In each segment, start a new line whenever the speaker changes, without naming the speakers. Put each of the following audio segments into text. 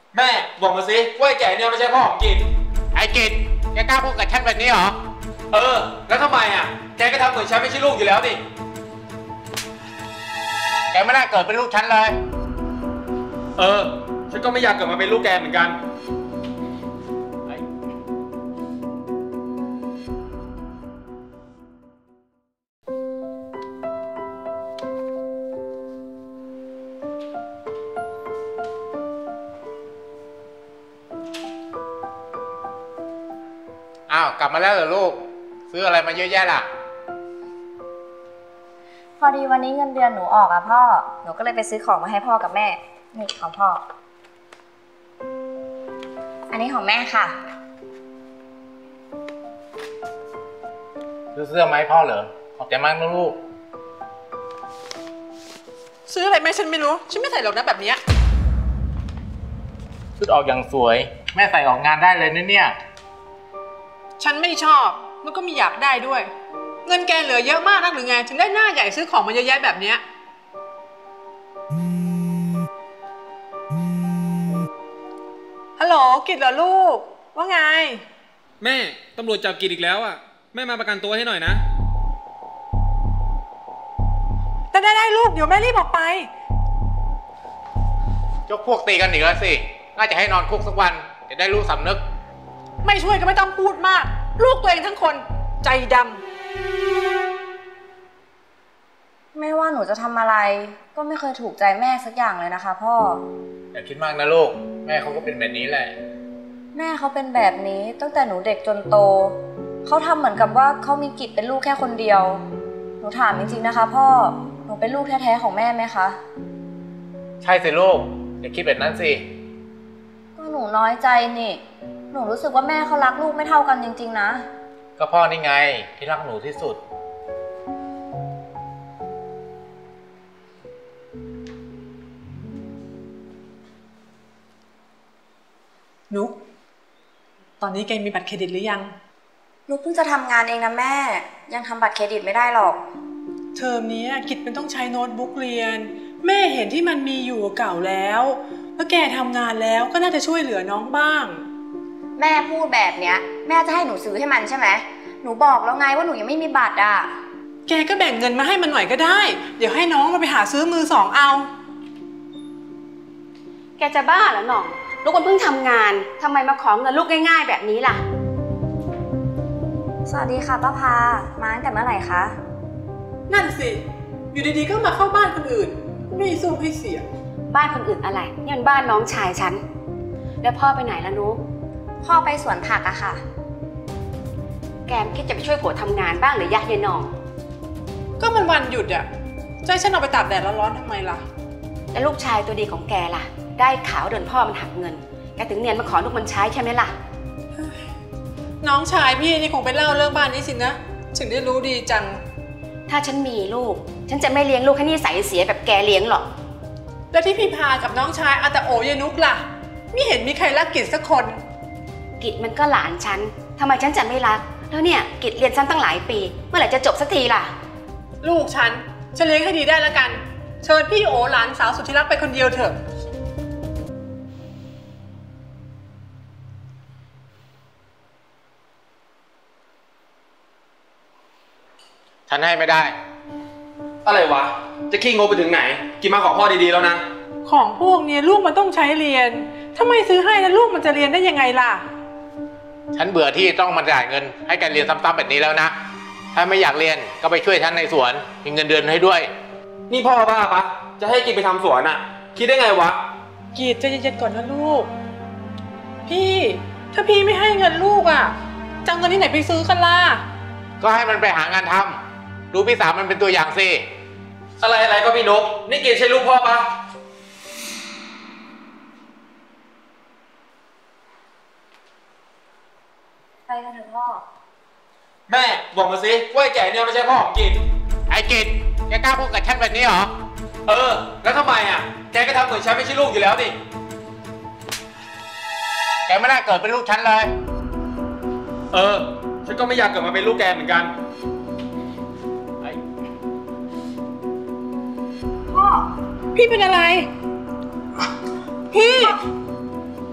แม่บอกมาสิว่าไอ้แก่เนี่ยไม่ใช่พ่อของกิจ
ไอ้กิจแกกล้าพูดกับฉันแบบนี้เหรอ
แล้วทำไมอ่ะแกก็ทำเหมือนฉันไม่ใช่ลูกอยู่แล้วนี่
แกไม่น่าเกิดเป็นลูกฉันเลย
ฉันก็ไม่อยากเกิดมาเป็นลูกแกเหมือนกัน
อ้าวกลับมาแล้วเหรอลูกซื้ออะไรมาเยอะแยะล่ะ
พอดีวันนี้เงินเดือนหนูออกอะพ่อหนูก็เลยไปซื้อของมาให้พ่อกับแม่นี่ของพ่ออันนี้ของแม่ค่ะ
ซื้อเสื้อมาให้พ่อเหรอขอบใจมากนะลูก
ซื้ออะไรแม่ฉันไม่รู้ฉันไม่ใส่หรอกนะแบบนี้
ชุดออกอย่างสวยแม่ใส่ออกงานได้เลยนะเนี่ย
ฉันไม่ชอบแล้วก็มีอยากได้ด้วยเงินแกเหลือเยอะมากนักหรือไงถึงได้หน้าใหญ่ซื้อของมาเยอะแยะแบบเนี้ยฮัลโหลกิจเหรอลูกว่าไง
แม่ตำรวจจับกิจอีกแล้วอ่ะแม่มาประกันตัวให้หน่อยนะ
ได้ลูกเดี๋ยวแม่รีบออกไป
ยกพวกตีกันอีกแล้วสิน่าจะให้นอนคุกสักวันจะได้รู้สำนึก
ไม่ช่วยก็ไม่ต้องพูดมากลูกตัวเองทั้งคนใจดำ
ไม่ว่าหนูจะทำอะไรก็ไม่เคยถูกใจแม่สักอย่างเลยนะคะพ่อ
อย่าคิดมากนะลูกแม่เขาก็เป็นแบบนี้แหละ
แม่เขาเป็นแบบนี้ตั้งแต่หนูเด็กจนโตเขาทำเหมือนกับว่าเขามีกิจเป็นลูกแค่คนเดียวหนูถามจริงๆนะคะพ่อหนูเป็นลูกแท้ๆของแม่ไหมคะ
ใช่สิลูกอย่าคิดแบบนั้นสิ
ก็หนูน้อยใจนี่หนูรู้สึกว่าแม่เขารักลูกไม่เท่ากันจริงๆนะ
ก็พ่อนี่ไงที่รักหนูที่สุด
นุกตอนนี้แกมีบัตรเครดิตหรือยัง
นุกเพิ่งจะทำงานเองนะแม่ยังทำบัตรเครดิตไม่ได้หรอก
เทอมนี้กิจมันต้องใช้โน้ตบุ๊กเรียนแม่เห็นที่มันมีอยู่เก่าแล้วแกทำงานแล้วก็น่าจะช่วยเหลือน้องบ้าง
แม่พูดแบบเนี้ยแม่จะให้หนูซื้อให้มันใช่ไหมหนูบอกแล้วไงว่าหนูยังไม่มีบัตรอ่ะ
แกก็แบ่งเงินมาให้มันหน่อยก็ได้เดี๋ยวให้น้องมาไปหาซื้อมือสองเอา
แกจะบ้าเหรอหน่องลูกคนเพิ่งทำงานทำไมมาขอเงินลูกง่ายๆแบบนี้ล่ะ
สวัสดีค่ะป้าพามาตั้งแต่เมื่อไหร่คะ
นั่นสิอยู่ดีๆก็มาเข้าบ้านคนอื่นไม่สู้ให้เสีย
บ้านคนอื่นอะไรนี่มันบ้านน้องชายฉันแล้วพ่อไปไหนล่ะนุ๊ก
พ่อไปสวนผักอะค่ะ
แกคิดจะไปช่วยผัวทำงานบ้างหรือยะยายน้อง
ก็มันวันหยุดอะใจฉันเอาไปตากแดดร้อนๆทำไมล่ะ
แล้วลูกชายตัวดีของแกล่ะได้ข่าวโดนพ่อมันหักเงินแกถึงเนียนมาขอลูกมันใช้ใช่ไหมล่ะ
น้องชายพี่นี่คงไปเล่าเรื่องบ้านนี้สินะถึงได้รู้ดีจัง
ถ้าฉันมีลูกฉันจะไม่เลี้ยงลูกให้นิสัยเสียแบบแกเลี้ยงหรอก
แล้วที่พี่พากับน้องชายอาแต่โอยนุกล่ะไม่เห็นมีใครรักกิจสักคน
กิจมันก็หลานฉันทำไมฉันจะไม่รักแล้วเนี่ยกิจเรียนสั้นตั้งหลายปีเมื่อไหร่จะจบสักทีล่ะ
ลูกฉันเลี้ยงให้ดีได้แล้วกันเชิญพี่โอหลานสาวสุดที่รักไปคนเดียวเถอะ
ฉันให้ไม่ได้
อะไรวะจะขี้งกไปถึงไหนกินมาขอพ่อดีๆแล้วนะ
ของพวกนี้ลูกมันต้องใช้เรียนถ้าไม่ซื้อให้แล้วลูกมันจะเรียนได้ยังไงล่ะ
ฉันเบื่อที่ต้องมาจ่ายเงินให้การเรียนซ้ำๆแบบนี้แล้วนะถ้าไม่อยากเรียนก็ไปช่วยฉันในสวนมีเงินเดือนให้ด้วย
นี่พ่อบ้าปะจะให้กินไปทำสวนอะคิดได้ไงวะ
กีดใจเย็นๆก่อนนะลูกพี่ถ้าพี่ไม่ให้เงินลูกอะจะเอาเงินที่ไหนไปซื้อกันล่ะ
ก็ให้มันไปหางานทำดูพี่สาวมันเป็นตัวอย่างสิ
อะไรก็พี่นกนี่กินใช่ลูกพ่อปะ
ไปกันเถอะพ่อ
แม่บอกมาสิว่าไอ้แก่เนี่ยไม่ใช่พ่อของกิจ
ไอ้กิจแกกล้าพูดกับฉันแบบนี้เหรอ
แล้วทำไมอ่ะแกก็ทำเหมือนฉันไม่ใช่ลูกอยู่แล้วนี่
แกไม่น่าเกิดเป็นลูกฉันเลย
ฉันก็ไม่อยากเกิดมาเป็นลูกแกเหมือนกัน
พ่อพี่เป็นอะไรพี่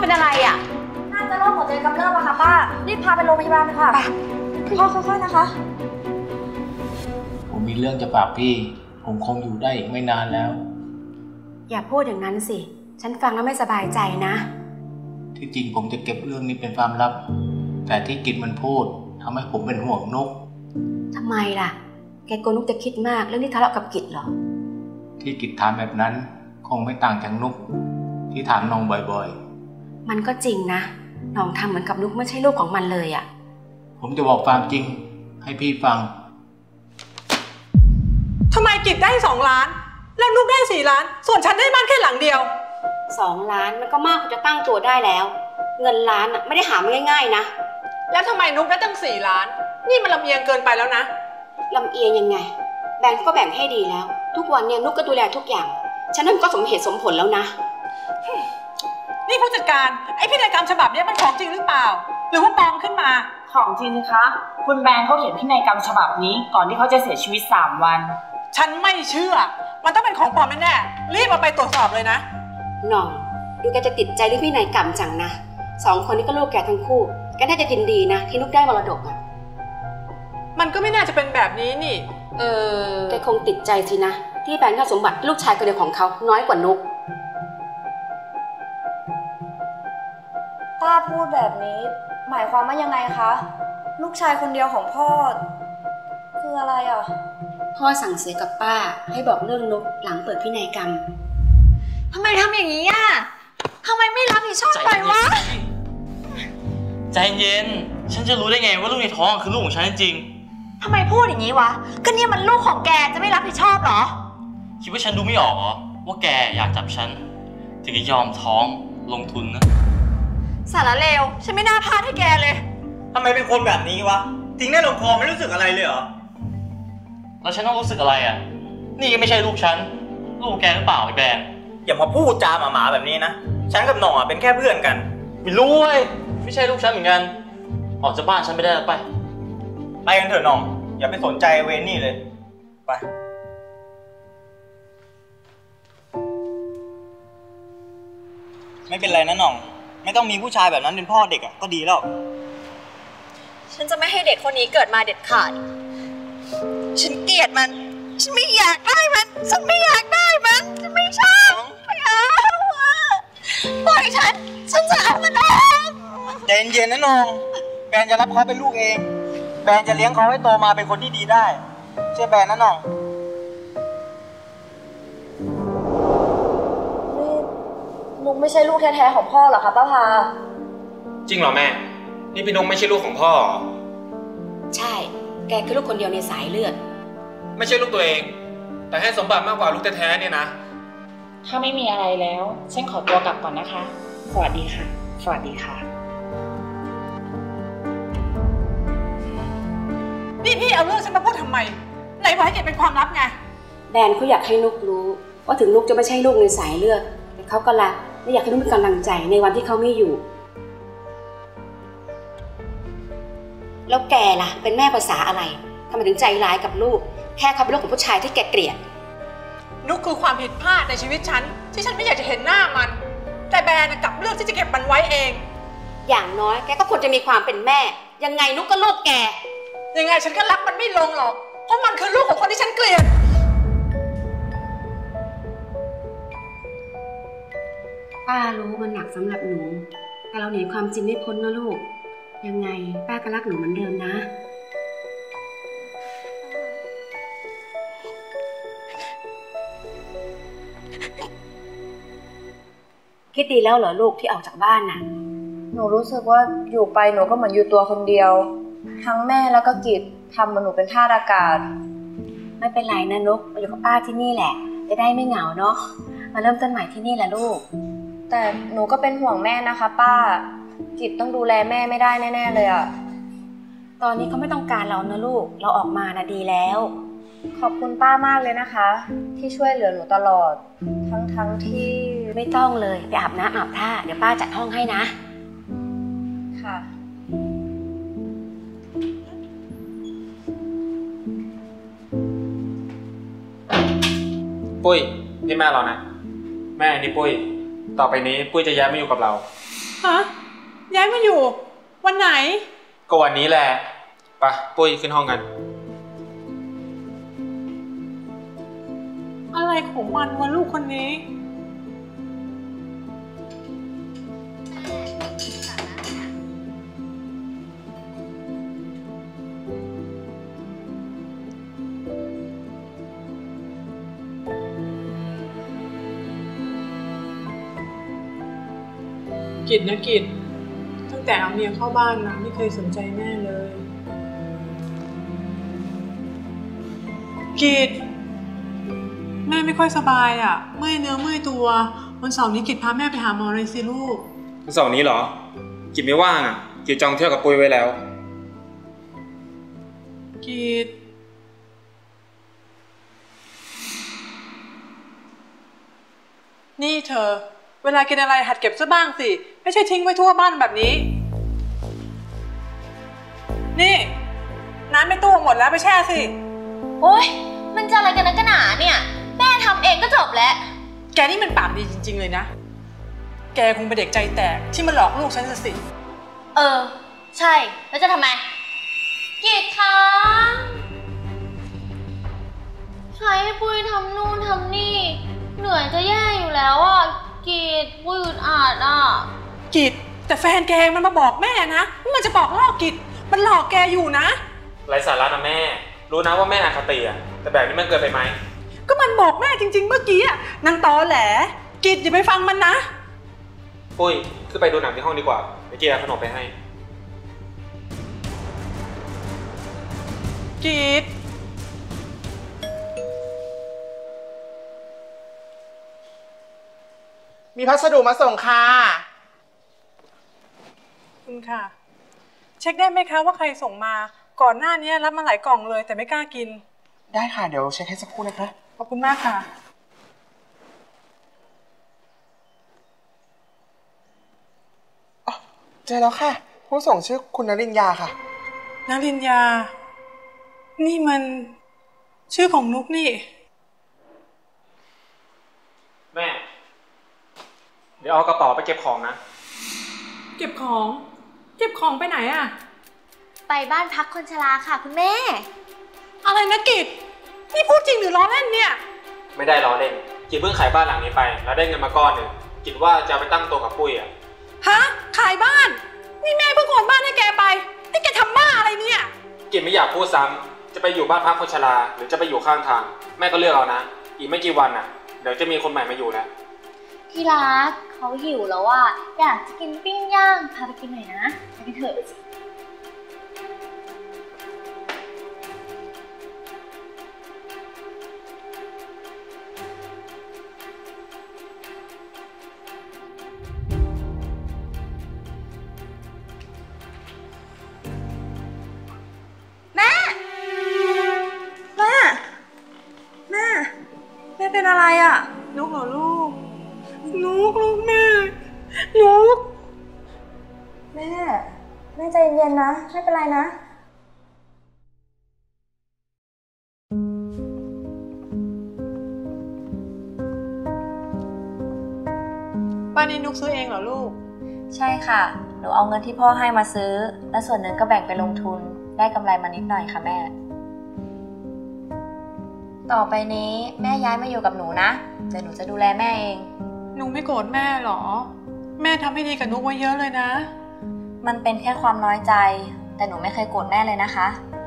เป็นอะไรอ่ะ
น่าจะโรคหัวใจกำเริบอะค่ะป้า รีบพาไปโรงพยาบาลเลยค่ะพ่อค่อยๆนะคะ
ผมมีเรื่องจะฝากพี่ ผมคงอยู่ได้อีกไม่นานแล้ว
อย่าพูดอย่างนั้นสิ ฉันฟังแล้วไม่สบายใจนะ
ที่จริงผมจะเก็บเรื่องนี้เป็นความลับ แต่ที่กิจมันพูดทำให้ผมเป็นห่วงนุก
ทำไมล่ะ แกกลัวนุกจะคิดมากเรื่องที่ทะเลาะกับกิจเหรอ
ที่กิจถามแบบนั้นคงไม่ต่างจากนุกที่ถามน้องบ่อย
มันก็จริงนะน้องทำเหมือนกับนุกไม่ใช่ลูกของมันเลยอ่ะ
ๆ ผมจะบอกความจริงให้พี่ฟัง
ทำไมกิจได้2 ล้าน แล้วนุกได้4 ล้าน ส่วนฉันได้บ้านแค่หลังเดียว
2 ล้านมันก็มากพอจะตั้งตัวได้แล้ว เงินล้านอ่ะไม่ได้หามาง่ายๆนะ
แล้วทำไมนุกได้ตั้ง4 ล้าน นี่มันลำเอียงเกินไปแล้วนะ
ลำเอียงยังไง แบ่งก็แบ่งให้ดีแล้ว ทุกวันเนี่ยนุกก็ดูแลทุกอย่าง ฉันนั่นก็สมเหตุสมผลแล้วนะ
นี่ผู้จัดการไอ้พินัยกรรมฉบับนี้มันของจริงหรือเปล่า หรือว่าปลอมขึ้นมา
ของจริงนะคะ คุณแบงค์เขาเขียนพินัยกรรมฉบับนี้ก่อนที่เขาจะเสียชีวิต3 วัน
ฉันไม่เชื่อ มันต้องเป็นของปลอมแน่ๆรีบเอาไปตรวจสอบเลยนะ
หน่องดูแกจะติดใจเรื่องพินัยกรรมจังนะ2 คนนี้ก็ลูกแกทั้งคู่แกน่าจะยินดีนะที่นุกได้มรดกอ่ะ
มันก็ไม่น่าจะเป็นแบบนี้นี่
แกคงติดใจสินะที่แบ่งค่าสมบัติลูกชายคนเดียวของเขาน้อยกว่านุก
ป้าพูดแบบนี้ หมายความว่ายังไงคะ ลูกชายคนเดียวของพ่อ คืออะไรอ่ะ
พ่อสั่งเสียกับป้าให้บอกเรื่องนุกหลังเปิดพินัยกรรม
ทำไมทำอย่างนี้อ่ะทำไมไม่รับผิดชอบไปวะ
ใจเย็น ฉันจะรู้ได้ไงว่าลูกในท้องคือลูกของฉันจริง
ทำไมพูดอย่างนี้วะ ก็เนี่ยมันลูกของแกจะไม่รับผิดชอบเหรอ
คิดว่าฉันดูไม่ออกเหรอว่าแกอยากจับฉันถึงจะยอมท้องลงทุนนะ
สารเลว ฉันไม่น่าพลาดให้แกเลย
ทำไมเป็นคนแบบนี้วะทิ้งได้ลงคอไม่รู้สึกอะไรเลยเหรอ
แล้วฉันต้องรู้สึกอะไรอ่ะ นี่ก็ไม่ใช่ลูกฉัน ลูกแกหรือเปล่าไอ้แบน
อย่ามาพูดจาหมาๆแบบนี้นะ ฉันกับหน่องเป็นแค่เพื่อนกัน
ไม่รู้เว้ยไม่ใช่ลูกฉันเหมือนกัน ออกจากบ้านฉันไม่ได้แล้วไป
ไปกันเถอะหน่อง อย่าไปสนใจเวรนี่เลย ไป ไม่เป็นไรนะหน่อง ไม่ต้องมีผู้ชายแบบนั้นเป็นพ่อเด็กอ่ะก็ดีแล้ว
ฉันจะไม่ให้เด็กคนนี้เกิดมาเด็ดขาด ฉันเกลียดมัน ฉันไม่อยากได้มัน ฉันไม่อยากได้มัน ฉันไม่ชอบไม่เอาปล่อยฉันจะเอามันออก
ใจเย็นๆนะน้องแบนจะรับเขาเป็นลูกเอง แบนจะเลี้ยงเขาให้โตมาเป็นคนที่ดีได้ เชื่อแบนนะน้อง
นี่นุกไม่ใช่ลูกแท้ๆของพ่อเหรอคะป้าพา
จริงเหรอแม่ นี่พี่นุ๊กไม่ใช่ลูกของพ่อ
ใช่ แกคือลูกคนเดียวในสายเลือด
ไม่ใช่ลูกตัวเอง แต่ให้สมบัติมากกว่าลูกแท้ๆเนี่ยนะ
ถ้าไม่มีอะไรแล้ว ฉันขอตัวกลับก่อนนะคะ สวัสดีค่ะ สวัสดีค่ะ
นี่พี่เอาเรื่องฉันมาพูดทำไม ไหนบอกให้เก็บเป็นความลับไง
แบนเขาอยากให้นุกรู้ว่าถึงนุกจะไม่ใช่ลูกในสายเลือดแต่เขาก็รักและอยากให้นุกมีกำลังใจในวันที่เขาไม่อยู่ แล้วแกล่ะเป็นแม่ภาษาอะไรทำไมถึงใจร้ายกับลูกแค่เขาเป็นลูกของผู้ชายที่แกเกลียด
นุกคือความผิดพลาดในชีวิตฉันที่ฉันไม่อยากจะเห็นหน้ามัน แต่แบรนด์กลับเลือกที่จะเก็บมันไว้เอง
อย่างน้อยแกก็ควรจะมีความเป็นแม่ยังไงนุกก็ลูกแก
ยังไงฉันก็รักมันไม่ลงหรอกเพราะมันคือลูกของคนที่ฉันเกลียด
ป้ารู้มันหนักสำหรับหนูแต่เราหนีความจริงไม่พ้นนะลูกยังไงป้าก็รักหนูเหมือนเดิมนะคิดดีแล้วเหรอลูกที่ออกจากบ้านน่ะ
หนูรู้สึกว่าอยู่ไปหนูก็เหมือนอยู่ตัวคนเดียว ทั้งแม่แล้วก็กิจทำเหมือนหนูเป็นทาสอากาศ
ไม่เป็นไรนะนุกมาอยู่กับป้าที่นี่แหละจะได้ไม่เหงาเนาะมาเริ่มต้นใหม่ที่นี่แหละลูก
แต่หนูก็เป็นห่วงแม่นะคะ ป้า กิจต้องดูแลแม่ไม่ได้แน่ๆเลยอะ
ตอนนี้เขาไม่ต้องการเรานะลูกเราออกมานะดีแล้ว
ขอบคุณป้ามากเลยนะคะ ที่ช่วยเหลือหนูตลอด ทั้งที่
ไม่ต้องเลยไปอาบน้ำอาบท่าเดี๋ยวป้าจัดห้องให้นะ
ค่ะ
ปุ้ยนี่แม่เรานะ แม่นี่ปุ้ย ต่อไปนี้ปุ้ยจะย้ายมาอยู่กับเรา
ฮะย้ายมาอยู่วันไหน
ก็วันนี้แหละไปปุ้ยขึ้นห้องกัน
อะไรของมันวะลูกคนนี้กิจนะกิจตั้งแต่เอาเมียเข้าบ้านนะไม่เคยสนใจแม่เลยกิจแม่ไม่ค่อยสบายอ่ะเมื่อยเนื้อเมื่อยตัววันเสาร์นี้กิจพาแม่ไปหาหมอเลยสิลูก
วันเสาร์นี้เหรอ กิจไม่ว่างอ่ะ กิจจองเที่ยวกับปุ้ยไว้แล้ว
กิจนี่เธอเวลากินอะไรหัดเก็บซะบ้างสิไม่ใช่ทิ้งไว้ทั่วบ้านแบบนี้นี่น้ำในตู้หมดแล้วไปแช่สิ
โอ๊ยมันจะอะไรกันนักกันหนาเนี่ยแม่ทำเองก็จบแล้ว
แกนี่มันปากดีจริงๆเลยนะแกคงเป็นเด็กใจแตกที่มาหลอกลูกฉันสิ
ใช่แล้วจะทำไมกิจคะใช้ให้ปุ้ยทำนู่นทำนี่เหนื่อยจะแย่อยู่แล้วอ่ะกิจปุ้ยอึดอัดอ่ะ
กิจแต่แฟนแกมันมาบอกแม่นะว่ามันจะบอกล่อกิจมันหลอกแกอยู่นะ
ไร้สาระนะแม่ รู้นะว่าแม่อคติอ่ะแต่แบบนี้มันเกินไปไหม
ก็มันบอกแม่จริงๆเมื่อกี้อ่ะนางตอแหลกิจอย่าไปฟังมันนะ
ปุ้ยขึ้นไปดูหนังที่ห้องดีกว่าไปกินขนมไปให้
กิจ
มีพัสดุมาส่งค่ะ
คุณค่ะ เช็คได้ไหมคะว่าใครส่งมาก่อนหน้านี้รับมาหลายกล่องเลยแต่ไม่กล้ากิน
ได้ค่ะเดี๋ยวเช็คให้สักครู่นะคะ
ขอบคุณมากค่ะ
เจอแล้วค่ะ ผู้ส่งชื่อคุณนรินยาค่ะ
นรินยานี่มันชื่อของนุกนี่
แม่ เดี๋ยวเอากระเป๋าไปเก็บของนะ
เก็บของไปไหนอะ
ไปบ้านพักคนชราค่ะคุณแม่
อะไรนะกิจนี่พูดจริงหรือล้อเล่นเนี่ย
ไม่ได้ล้อเล่น กิจเพิ่งขายบ้านหลังนี้ไปแล้วได้เงินมาก้อนหนึ่งกิจว่าจะเอาไปตั้งตัวกับปุ้ยอ่ะ
ฮะขายบ้านนี่แม่เพิ่งโอนบ้านให้แกไปนี่แกทำบ้าอะไรเนี่ย
กิจไม่อยากพูดซ้ำจะไปอยู่บ้านพักคนชราหรือจะไปอยู่ข้างทางแม่ก็เลือกเอานะอีกไม่กี่วันอ่ะเดี๋ยวจะมีคนใหม่มาอยู่แล้ว
ที่รักเขาหิวแล้วอ่ะอยากจะกินปิ้งย่างพาไปกินหน่อยนะไปกันเถอะแม่เป็นอะไรอ่ะ
นุกเหรอลูกนุกลูกแม่นุก
แม่ใจเย็นๆนะ ไม่เป็นไรนะ
บ้านนี้นุกซื้อเองเหรอลูก
ใช่ค่ะ หนูเอาเงินที่พ่อให้มาซื้อ และส่วนหนึ่งก็แบ่งไปลงทุน ได้กำไรมานิดหน่อยค่ะแม่ ต่อไปนี้แม่ย้ายมาอยู่กับหนูนะ เดี๋ยวหนูจะดูแลแม่เอง
หนูไม่โกรธแม่หรอ แม่ทำให้ดีกับนุกไว้เยอะเลยนะ
มันเป็นแค่ความน้อยใจ แต่หนูไม่เคยโกรธแม่เลยนะคะ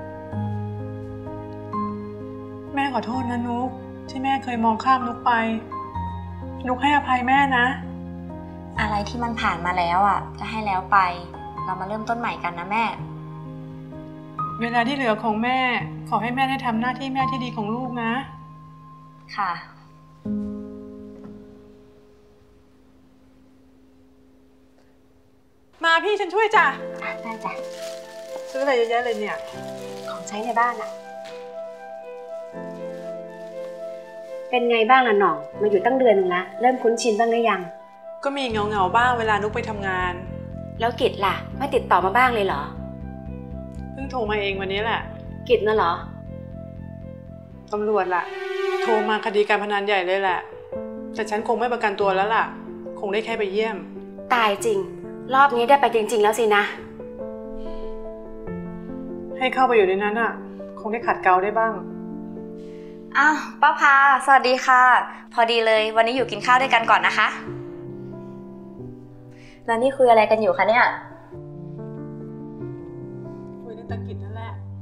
แม่ขอโทษนะนุกที่แม่เคยมองข้ามนุกไป นุกให้อภัยแม่นะ
อะไรที่มันผ่านมาแล้วอ่ะก็ให้แล้วไป เรามาเริ่มต้นใหม่กันนะแม่
เวลาที่เหลือของแม่ขอให้แม่ได้ทำหน้าที่แม่ที่ดีของลูกนะ
ค่ะ
มาพี่ฉันช่วยจ้ะ
ได้จ้ะ
ซื้ออะไรเยอะแยะเลยเนี่ย
ของใช้ในบ้านอ่ะ
เป็นไงบ้างล่ะหน่องมาอยู่ตั้งเดือนนึงละเริ่มคุ้นชินบ้างหรือยัง
ก็มีเงาบ้างเวลานุกไปทำงาน
แล้วกิจล่ะไม่ติดต่อมาบ้างเลยเหรอ
เพิ่งโทรมาเองวันนี้แหละ
กิจน่ะเหรอ
ตำรวจล่ะ โทรมาคดีการพนันใหญ่เลยแหละ แต่ฉันคงไม่ประกันตัวแล้วล่ะ คงได้แค่ไปเยี่ยม
ตายจริงรอบนี้ได้ไปจริงๆแล้วสินะ
ให้เข้าไปอยู่ในนั้นอ่ะ คงได้ขัดเกลาได้บ้าง
อ้าวป้าพาสวัสดีค่ะ พอดีเลยวันนี้อยู่กินข้าวด้วยกันก่อนนะคะ แล้วนี่คุยอะไรกันอยู่คะเนี่ย
คุยเรื่องตะกิดนั่นแหละ